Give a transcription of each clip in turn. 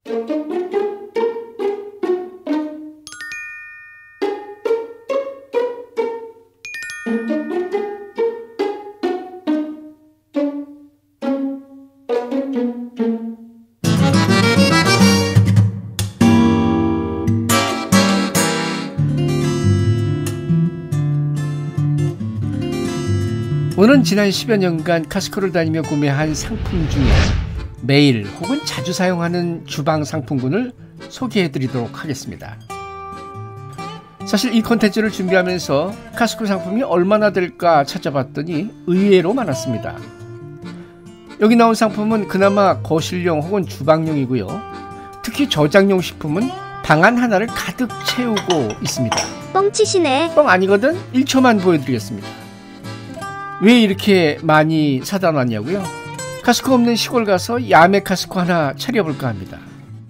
오늘은 지난 10여 년간 카스코를 다니며 구매한 상품 중에 매일 혹은 자주 사용하는 주방 상품군을 소개해드리도록 하겠습니다. 사실 이 콘텐츠를 준비하면서 카스코 상품이 얼마나 될까 찾아봤더니 의외로 많았습니다. 여기 나온 상품은 그나마 거실용 혹은 주방용이고요. 특히 저장용 식품은 방 안 하나를 가득 채우고 있습니다. 뻥치시네. 뻥 아니거든? 1초만 보여드리겠습니다. 왜 이렇게 많이 사다 놨냐고요? 카스코 없는 시골 가서 야매 카스코 하나 차려볼까 합니다.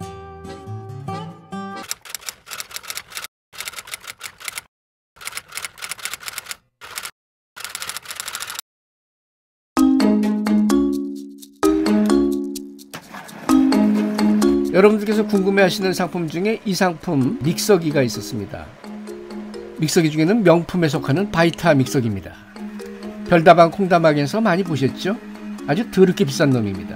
여러분들께서 궁금해하시는 상품 중에 이 상품 믹서기가 있었습니다. 믹서기 중에는 명품에 속하는 바이타 믹서기입니다. 별다방 콩다방에서 많이 보셨죠? 아주 더럽게 비싼 놈입니다.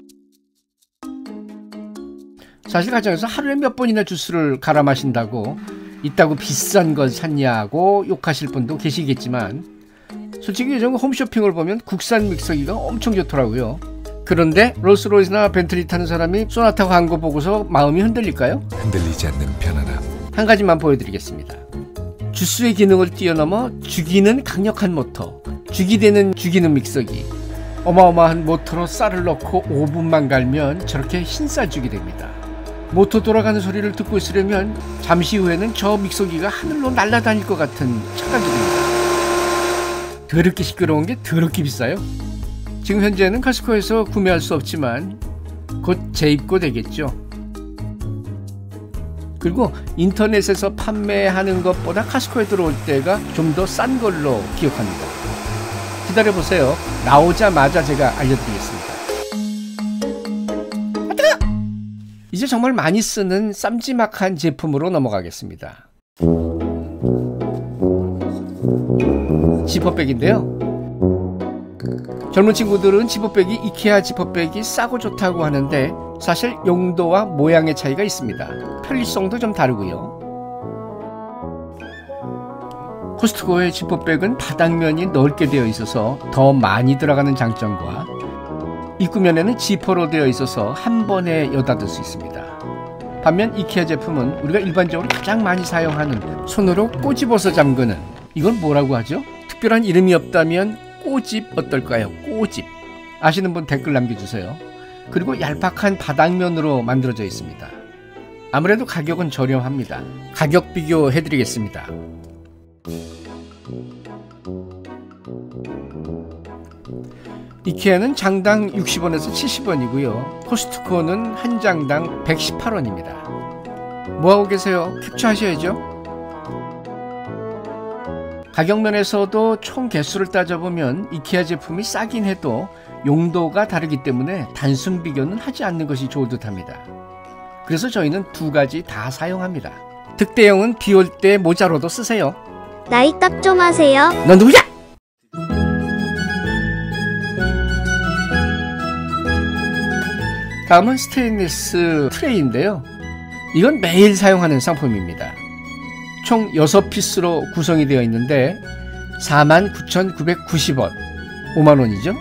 사실 가정에서 하루에 몇 번이나 주스를 갈아 마신다고 이따구 비싼 걸 샀냐고 욕하실 분도 계시겠지만 솔직히 요즘 홈쇼핑을 보면 국산 믹서기가 엄청 좋더라고요. 그런데 롤스로이스나 벤틀리 타는 사람이 소나타 광고 보고서 마음이 흔들릴까요? 흔들리지 않는 편안함. 한 가지만 보여드리겠습니다. 주스의 기능을 뛰어넘어 죽이는 강력한 모터, 죽이 되는 죽이는 믹서기. 어마어마한 모터로 쌀을 넣고 5분만 갈면 저렇게 흰쌀죽이 됩니다. 모터 돌아가는 소리를 듣고 있으려면 잠시 후에는 저 믹서기가 하늘로 날아다닐 것 같은 착각입니다. 더럽게 시끄러운 게 더럽게 비싸요. 지금 현재는 카스코에서 구매할 수 없지만 곧 재입고 되겠죠. 그리고 인터넷에서 판매하는 것보다 카스코에 들어올 때가 좀 더 싼 걸로 기억합니다. 기다려보세요. 나오자마자 제가 알려드리겠습니다. 이제 정말 많이 쓰는 쌈지막한 제품으로 넘어가겠습니다. 지퍼백인데요. 젊은 친구들은 지퍼백이 이케아 지퍼백이 싸고 좋다고 하는데 사실 용도와 모양의 차이가 있습니다. 편리성도 좀 다르고요. 코스트코의 지퍼백은 바닥면이 넓게 되어 있어서 더 많이 들어가는 장점과 입구면에는 지퍼로 되어 있어서 한 번에 여닫을 수 있습니다. 반면 이케아 제품은 우리가 일반적으로 가장 많이 사용하는 손으로 꼬집어서 잠그는, 이건 뭐라고 하죠? 특별한 이름이 없다면 꼬집 어떨까요? 꼬집. 아시는 분 댓글 남겨주세요. 그리고 얄팍한 바닥면으로 만들어져 있습니다. 아무래도 가격은 저렴합니다. 가격 비교해드리겠습니다. 이케아는 장당 60원에서 70원이고요. 코스트코는 한 장당 118원입니다. 뭐하고 계세요? 캡처하셔야죠. 가격면에서도 총 개수를 따져보면 이케아 제품이 싸긴 해도 용도가 다르기 때문에 단순 비교는 하지 않는 것이 좋을 듯합니다. 그래서 저희는 두 가지 다 사용합니다. 득대용은 비 올 때 모자로도 쓰세요. 나이 딱 좀 하세요. 넌 누구야? 다음은 스테인리스 트레이인데요. 이건 매일 사용하는 상품입니다. 총 6피스로 구성이 되어 있는데 49,990원, 5만원이죠.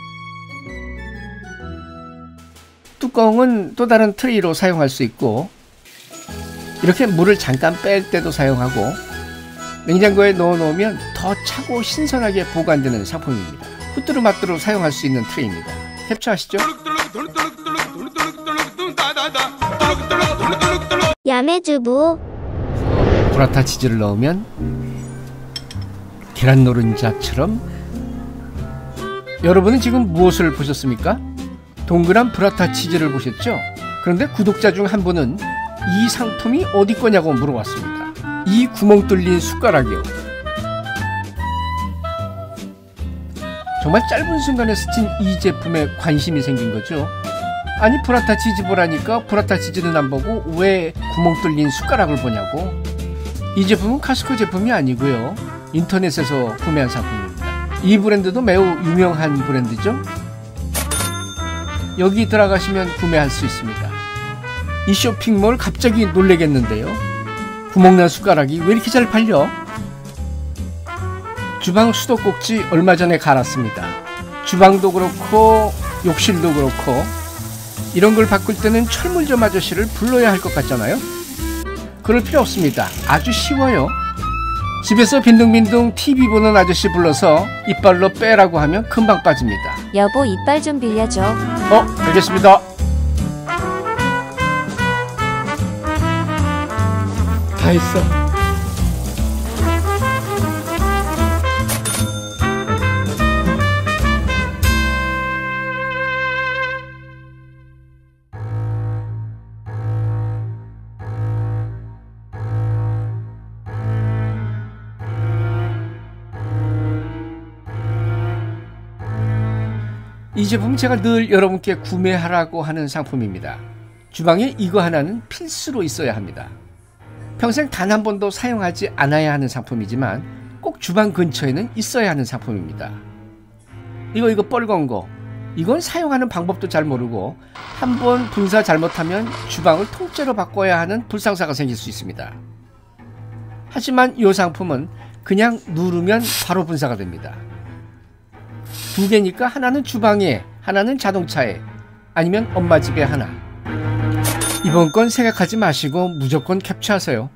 뚜껑은 또 다른 트레이로 사용할 수 있고 이렇게 물을 잠깐 뺄 때도 사용하고 냉장고에 넣어놓으면 더 차고 신선하게 보관되는 상품입니다. 후뚜루마뚜루 사용할 수 있는 트레이입니다. 캡처하시죠. 야매주부. 브라타 치즈를 넣으면 계란 노른자처럼. 여러분은 지금 무엇을 보셨습니까? 동그란 브라타 치즈를 보셨죠? 그런데 구독자 중 한 분은 이 상품이 어디 거냐고 물어봤습니다. 이 구멍 뚫린 숟가락이요. 정말 짧은 순간에 스친 이 제품에 관심이 생긴 거죠. 아니 브라타 치즈 보라니까 브라타 치즈는 안 보고 왜 구멍 뚫린 숟가락을 보냐고. 이 제품은 카스코 제품이 아니고요, 인터넷에서 구매한 상품입니다. 이 브랜드도 매우 유명한 브랜드죠. 여기 들어가시면 구매할 수 있습니다. 이 쇼핑몰 갑자기 놀래겠는데요. 구멍난 숟가락이 왜 이렇게 잘 팔려? 주방 수도꼭지 얼마 전에 갈았습니다. 주방도 그렇고 욕실도 그렇고 이런 걸 바꿀 때는 철물점 아저씨를 불러야 할 것 같잖아요. 그럴 필요 없습니다. 아주 쉬워요. 집에서 빈둥빈둥 TV 보는 아저씨 불러서 이빨로 빼라고 하면 금방 빠집니다. 여보, 이빨 좀 빌려줘. 알겠습니다. 다 했어. 이 제품 제가 늘 여러분께 구매하라고 하는 상품입니다. 주방에 이거 하나는 필수로 있어야 합니다. 평생 단 한 번도 사용하지 않아야 하는 상품이지만 꼭 주방 근처에는 있어야 하는 상품입니다. 이거 뻘건 거, 이건 사용하는 방법도 잘 모르고 한번 분사 잘못하면 주방을 통째로 바꿔야 하는 불상사가 생길 수 있습니다. 하지만 이 상품은 그냥 누르면 바로 분사가 됩니다. 두 개니까 하나는 주방에, 하나는 자동차에, 아니면 엄마 집에 하나. 이번 건 생각하지 마시고 무조건 캡처하세요.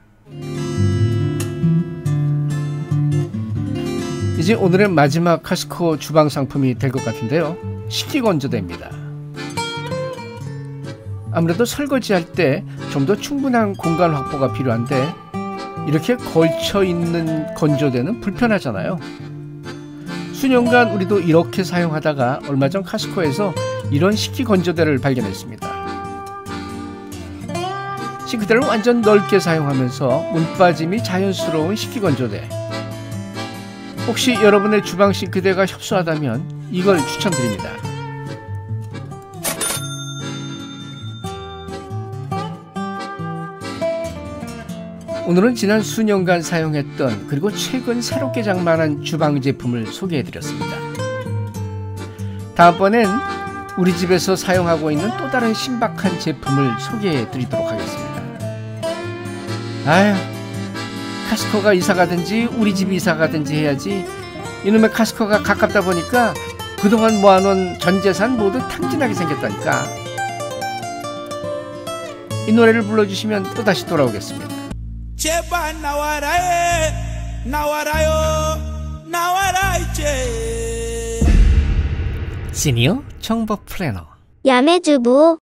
이제 오늘의 마지막 카스코 주방 상품이 될 것 같은데요. 식기건조대입니다. 아무래도 설거지할 때 좀 더 충분한 공간 확보가 필요한데 이렇게 걸쳐 있는 건조대는 불편하잖아요. 수년간 우리도 이렇게 사용하다가 얼마 전 카스코에서 이런 식기건조대를 발견했습니다. 싱크대를 완전 넓게 사용하면서 물빠짐이 자연스러운 식기건조대. 혹시 여러분의 주방 싱크대가 협소하다면 이걸 추천드립니다. 오늘은 지난 수년간 사용했던 그리고 최근 새롭게 장만한 주방 제품을 소개해드렸습니다. 다음번엔 우리 집에서 사용하고 있는 또 다른 신박한 제품을 소개해드리도록 하겠습니다. 아휴, 카스코가 이사가든지 우리 집이 이사가든지 해야지. 이놈의 카스코가 가깝다 보니까 그동안 모아놓은 전 재산 모두 탕진하게 생겼다니까. 이 노래를 불러주시면 또다시 돌아오겠습니다. 제발 나와라에 나와라요 나와라이제. 시니어 정보 플래너 야매주부